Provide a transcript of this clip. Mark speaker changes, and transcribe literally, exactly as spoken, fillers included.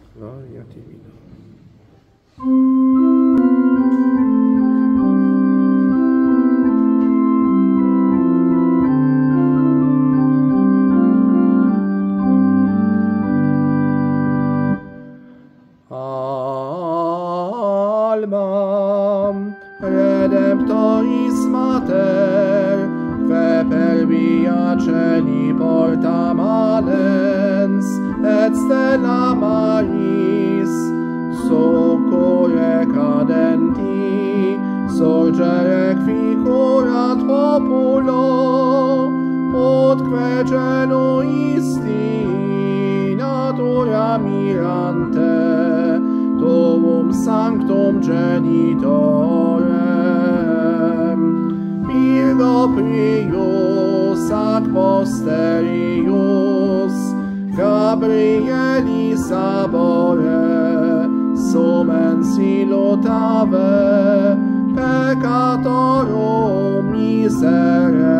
Speaker 1: Gloria Divina.
Speaker 2: Alma Redemptoris Mater, que per via celi porta manens, et stella Maris, succurre cadenti, sorgere qui curat populo, utque genuisti natura mirante, tuum sanctum genitorem, Virgo prius ac posterius, Gabrieli sabore, sumen silutave, peccatorum miserere.